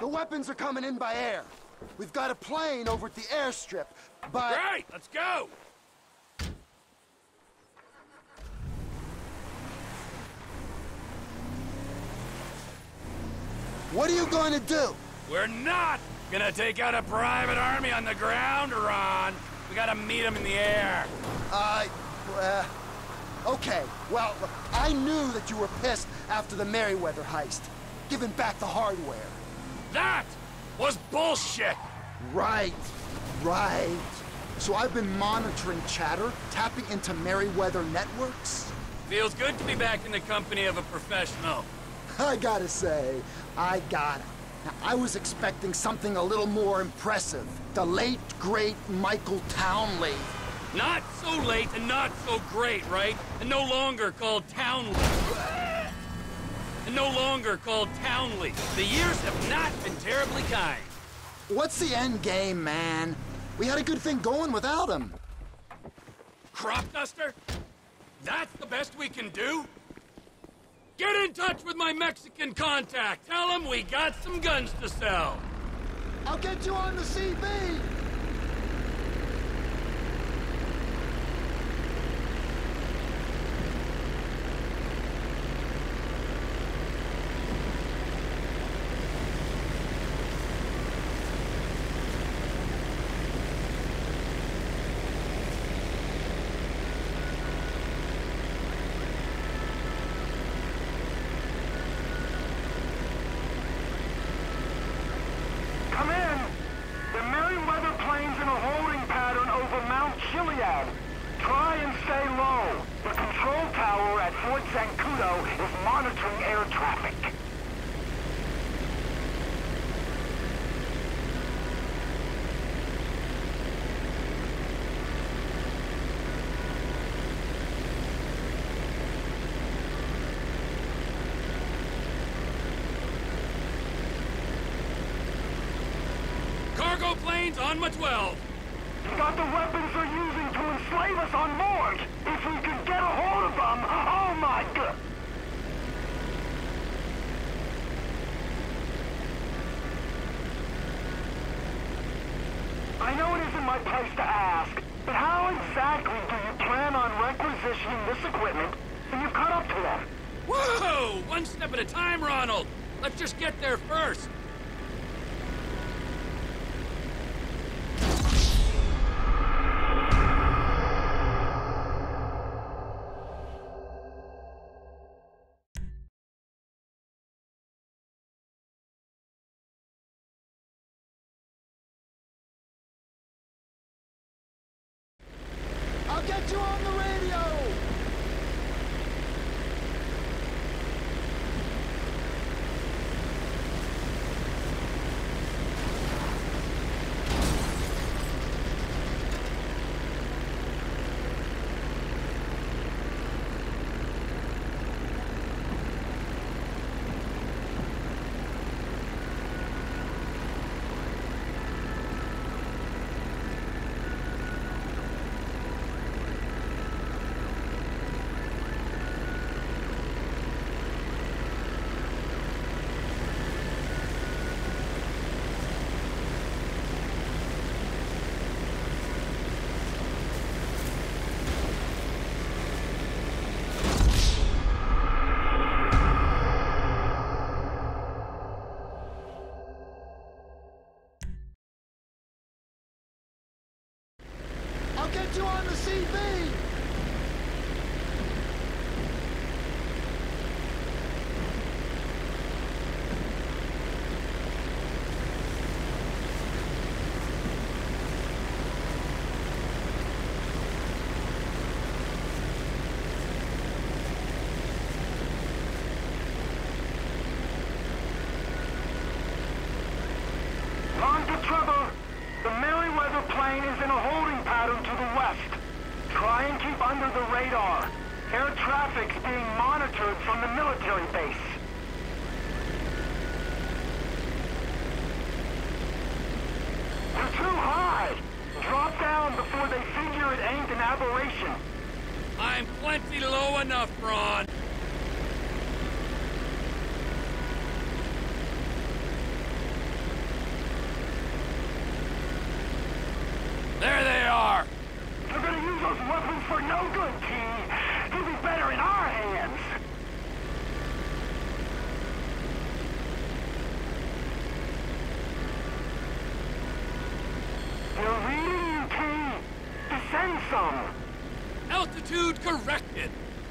The weapons are coming in by air. We've got a plane over at the airstrip, but... Great, let's go! What are you going to do? We're not gonna take out a private army on the ground, Ron. We gotta meet them in the air. Okay. Well, I knew that you were pissed after the Merryweather heist. Giving back the hardware. That was bullshit! Right. So I've been monitoring chatter, tapping into Merryweather networks. Feels good to be back in the company of a professional. I gotta say, I got it. Now, I was expecting something a little more impressive. The late, great Michael Townley. Not so late and not so great, right? And no longer called Townley. The years have not been terribly kind. What's the end game, man? We had a good thing going without him. Crop duster? That's the best we can do? Get in touch with my Mexican contact. Tell him we got some guns to sell. I'll get you on the CB. Come in! The Merryweather plane's in a holding pattern over Mount Chiliad. Try and stay low. The control tower at Fort Zancudo is monitoring air traffic. Cargo planes on my 12. Got the weapons they're using to enslave us on board! If we could get a hold of them, oh my god! I know it isn't my place to ask, but how exactly do you plan on requisitioning this equipment when you've caught up to them? Whoa! One step at a time, Ronald. Let's just get there first. I'll get you on the radio! I'll get you on the CB! On to Trevor! The Merryweather plane is in a holding pattern to the west. Try and keep under the radar. Air traffic's being monitored from the military base. You're too high! Drop down before they figure it ain't an aberration. I'm plenty low enough, Ron. for no good, T. He'll be better in our hands. They're reading you, T. Descend some. Altitude corrected.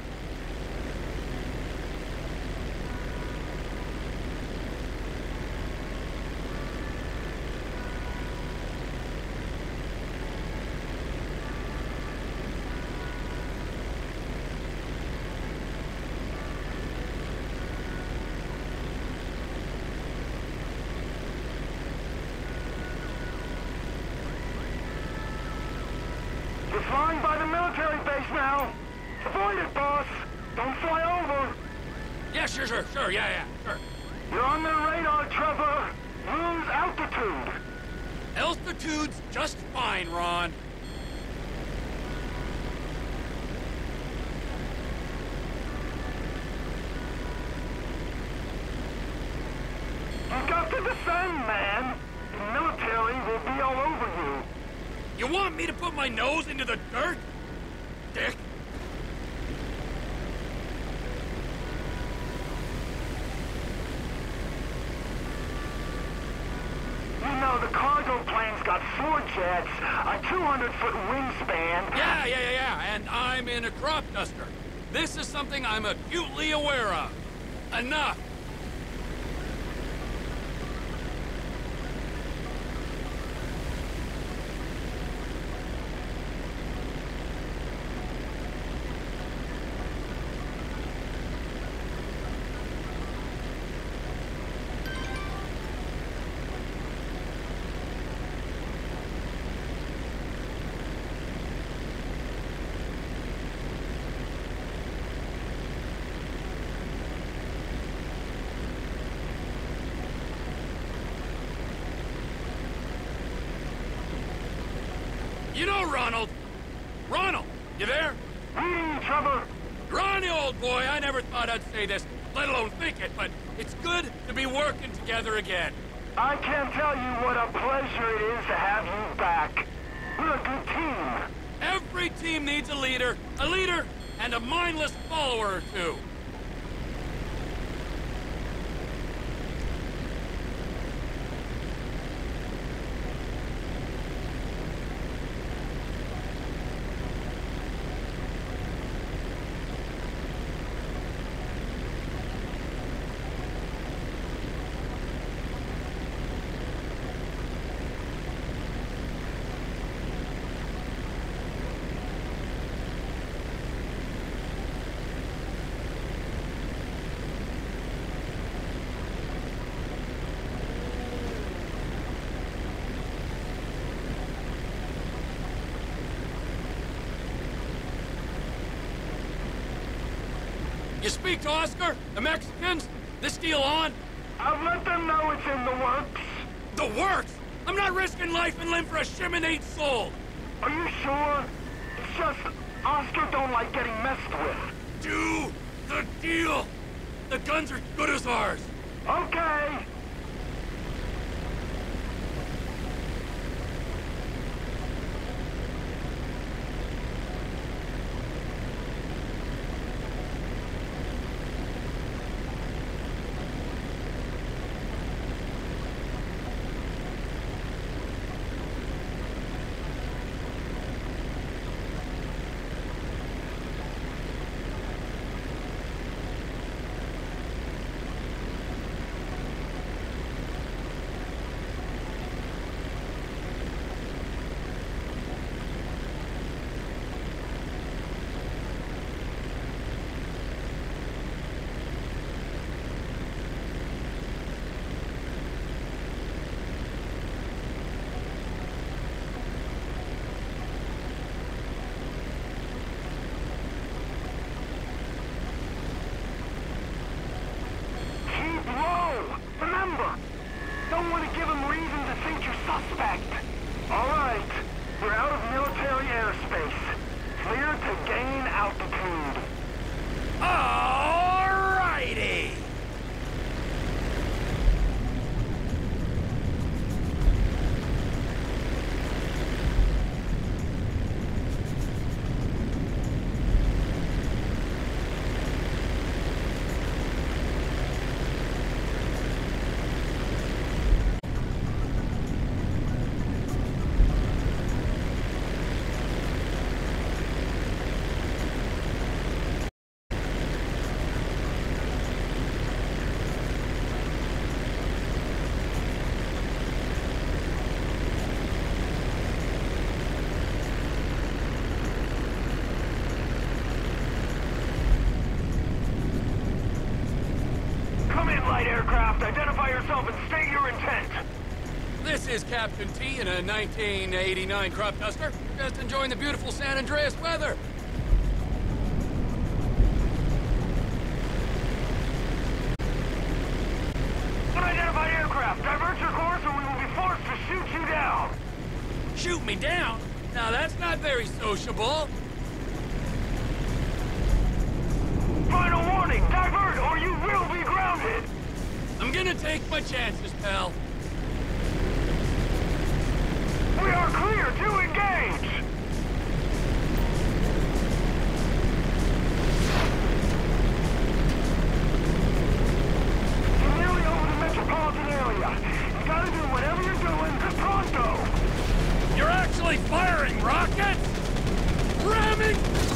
You're flying by the military base now. Avoid it, boss. Don't fly over. Yeah, sure, yeah, sure. You're on their radar, Trevor. Lose altitude. Altitude's just fine, Ron. You've got to descend, man. The military will be all over you. You want me to put my nose into the dirt? Dick. You know, the cargo plane's got 4 jets, a 200-foot wingspan. Yeah, and I'm in a crop duster. This is something I'm acutely aware of. Enough. You know, Ronald, you there? Reading you, Trevor. Ronnie, old boy, I never thought I'd say this, let alone think it, but it's good to be working together again. I can't tell you what a pleasure it is to have you back. We're a good team. Every team needs a leader, and a mindless follower or two. You speak to Oscar? The Mexicans? This deal on? I've let them know it's in the works. The works? I'm not risking life and limb for a Shimonade soul. Are you sure? It's just Oscar don't like getting messed with. Do the deal. The guns are good as ours. Okay. Don't want to give him reason to think you're suspect. All right. We're out of military airspace. Clear to gain altitude. All righty. aircraft, identify yourself and state your intent. This is Captain T in a 1989 crop duster. Just enjoying the beautiful San Andreas weather. Unidentified aircraft, divert your course or we will be forced to shoot you down. Shoot me down? Now that's not very sociable. Final warning, divert or you will be grounded. I'm gonna take my chances, pal. We are clear to engage. You're nearly over the metropolitan area. You gotta do whatever you're doing, pronto. You're actually firing rockets? Ramming?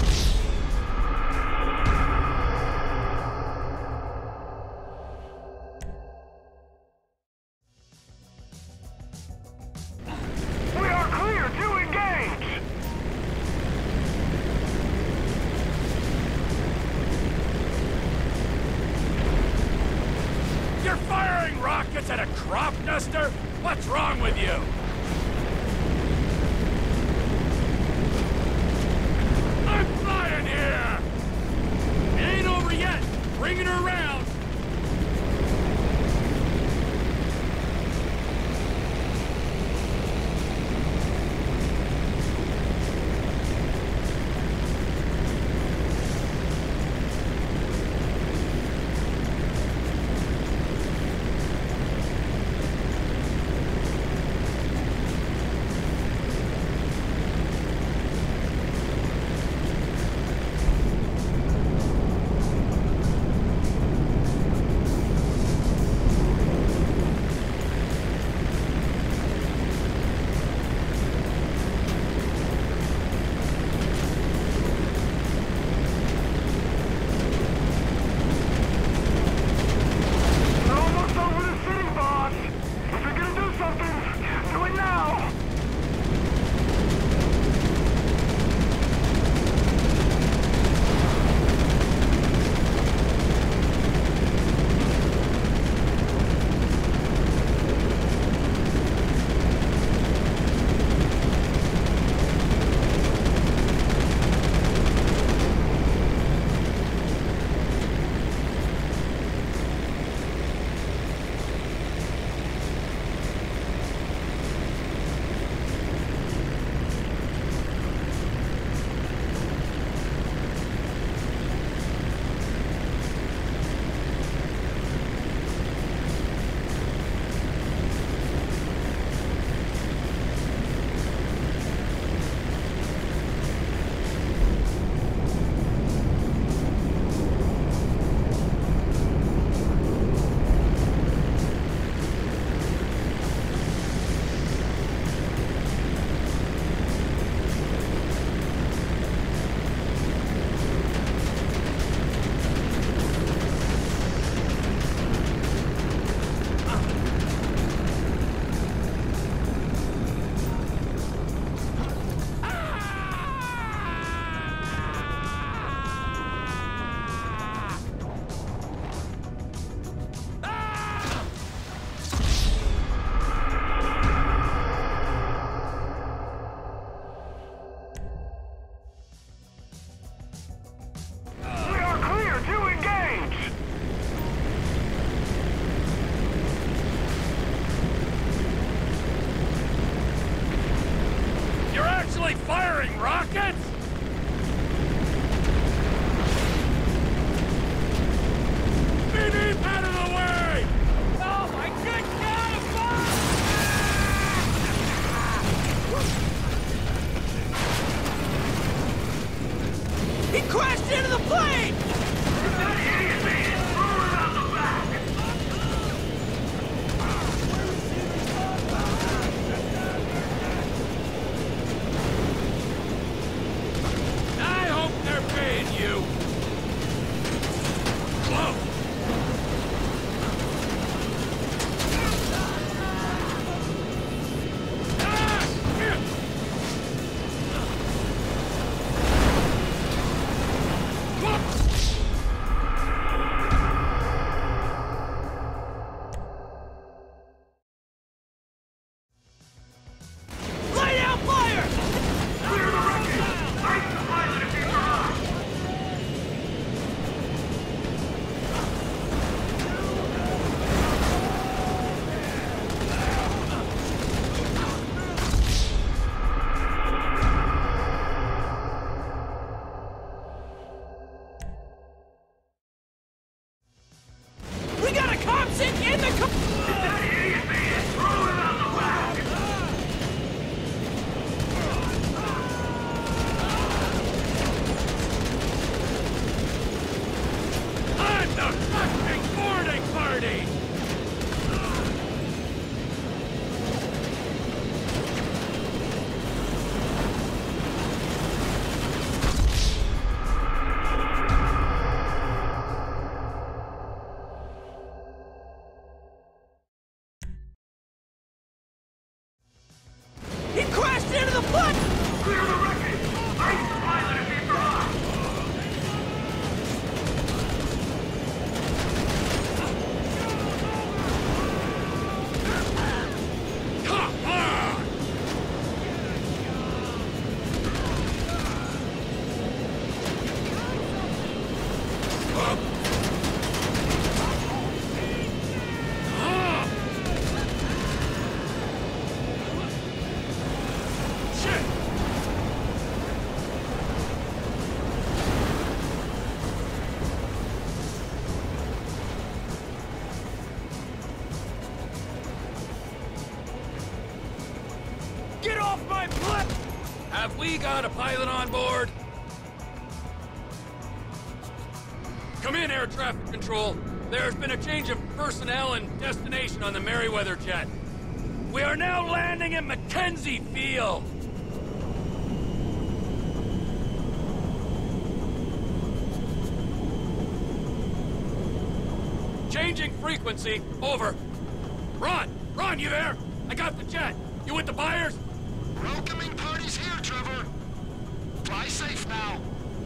We are clear to engage. You're firing rockets at a crop duster? What's wrong with you? I'm flying here! It ain't over yet. Bringing her around. In the car! That idiot man! Throw him out the back! I'm the fucking boarding party! He crashed into the foot! Clear the wreckage! Ice the pilot if he's wrong! Come on! Shit! Get off my plane! Have we got a pilot on board? Come in, air traffic control. There's been a change of personnel and destination on the Merryweather jet. We are now landing at Mackenzie Field. Changing frequency. Over. Ron! Ron, you there? I got the jet. You with the buyers? Welcoming party's here, Trevor. Fly safe now.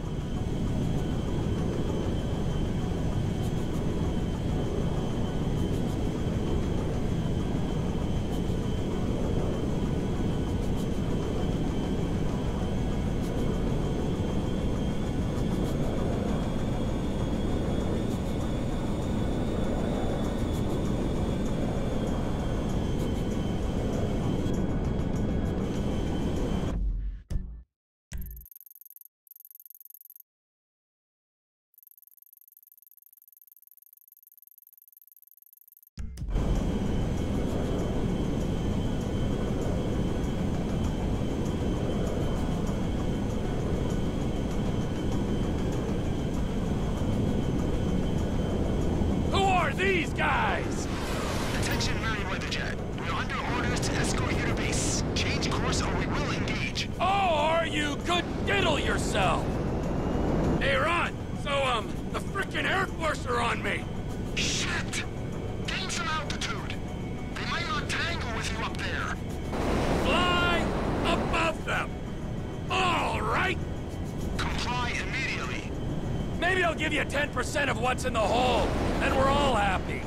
These guys! Attention, Merryweather Jet. We're under orders to escort you to base. Change course or we will engage. Or you could diddle yourself! Hey, Ron, so, the frickin' Air Force are on me! Shit! Gain some altitude. They might not tangle with you up there. Fly above them! All right! Comply immediately. Maybe I'll give you 10% of what's in the hole, then we're all happy.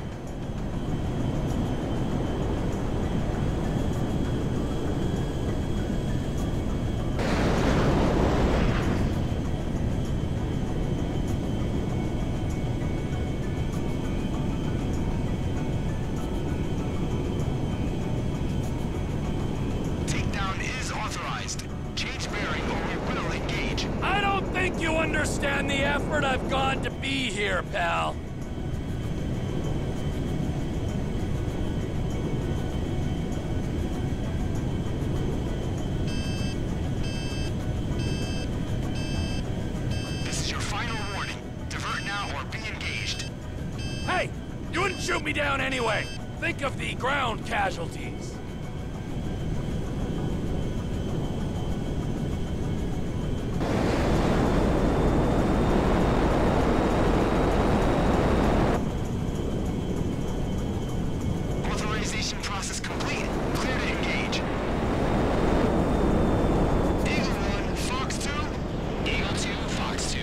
Takedown is authorized. Change bearing or we will engage. I don't think you understand the effort I've gone to be here, pal. This is your final warning. Divert now or be engaged. Hey, you wouldn't shoot me down anyway. Think of the ground casualties. Authorization process complete. Clear to engage. Eagle 1, Fox 2. Eagle 2, Fox 2.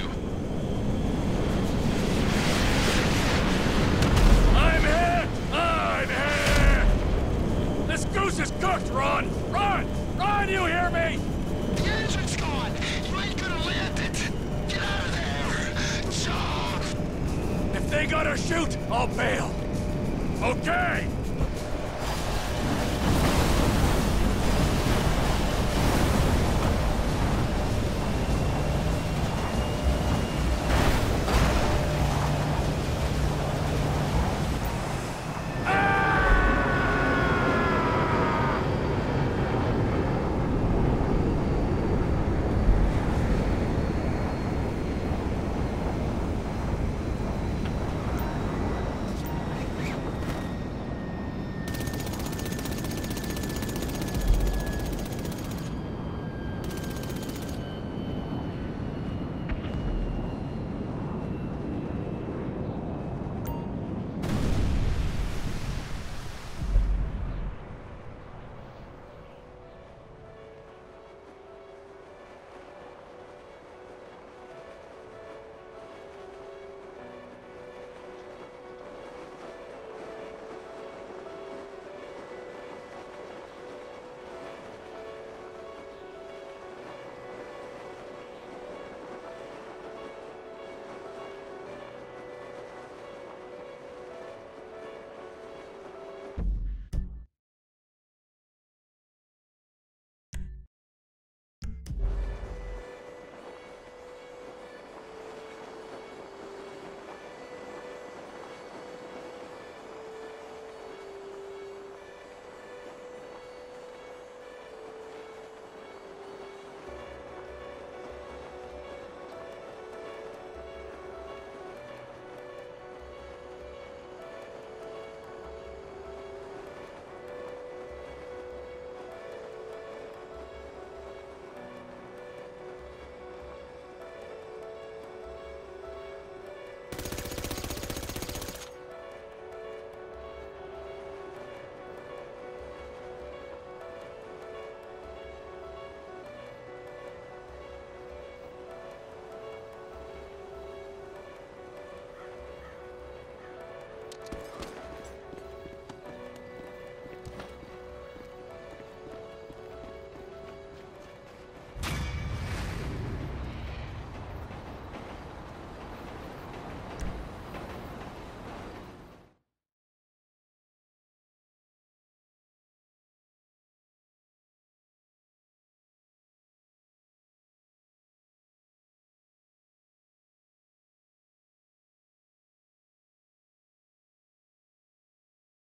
I'm hit! I'm hit! This goose is cooked, Ron! Ron! Ron, you hear me? The engine's gone. You ain't gonna land it. Get out of there. Jump. If they gotta shoot, I'll bail. Okay!